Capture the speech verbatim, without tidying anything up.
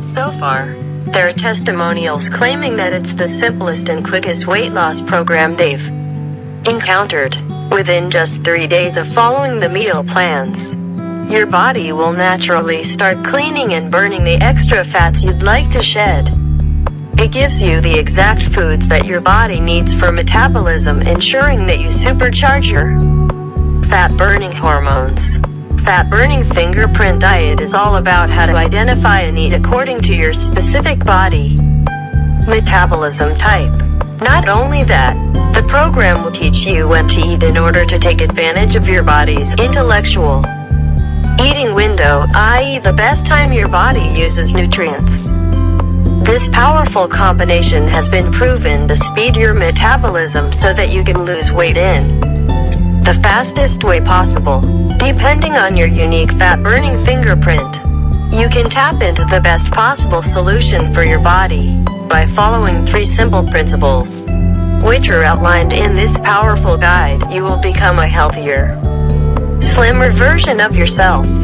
So far, there are testimonials claiming that it's the simplest and quickest weight loss program they've encountered. Within just three days of following the meal plans, your body will naturally start cleaning and burning the extra fats you'd like to shed. It gives you the exact foods that your body needs for metabolism, ensuring that you supercharge your fat-burning hormones. Fat-burning fingerprint diet is all about how to identify and eat according to your specific body metabolism type. Not only that, the program will teach you when to eat in order to take advantage of your body's intellectual eating window, that is the best time your body uses nutrients. This powerful combination has been proven to speed your metabolism so that you can lose weight in the fastest way possible. Depending on your unique fat-burning fingerprint, you can tap into the best possible solution for your body by following three simple principles, which are outlined in this powerful guide. You will become a healthier, slimmer version of yourself.